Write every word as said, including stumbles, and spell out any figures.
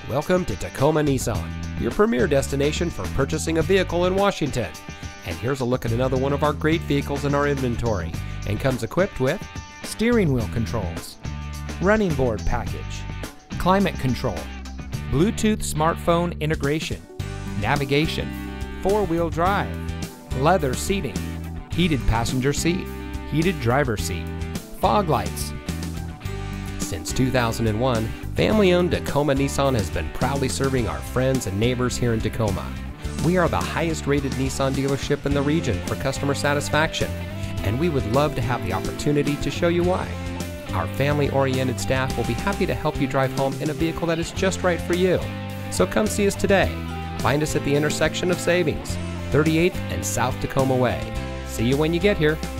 Welcome to Tacoma Nissan, your premier destination for purchasing a vehicle in Washington. And here's a look at another one of our great vehicles in our inventory, and comes equipped with steering wheel controls, running board package, climate control, Bluetooth smartphone integration, navigation, four-wheel drive, leather seating, heated passenger seat, heated driver seat, fog lights. Since two thousand one, family-owned Tacoma Nissan has been proudly serving our friends and neighbors here in Tacoma. We are the highest-rated Nissan dealership in the region for customer satisfaction, and we would love to have the opportunity to show you why. Our family-oriented staff will be happy to help you drive home in a vehicle that is just right for you. So come see us today. Find us at the intersection of Savings, thirty-eighth and South Tacoma Way. See you when you get here.